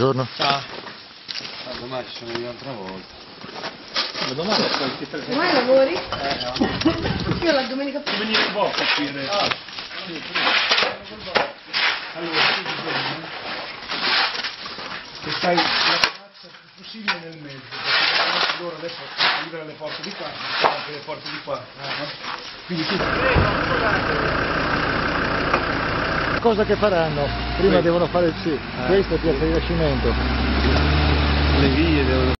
buongiorno. Ciao. Domani ci sono io un'altra volta. Ma domani è qualche presente. Domani lavori? No. Io la domenica Devo venire un po' a capire. Allora, tu bisogna che stai la piazza il più possibile nel mezzo, perché loro adesso liberano le porte di qua, anche le porte di qua. Quindi tu Cosa che faranno? Prima devono fare questo è Piazza di Rinascimento. Le vie devono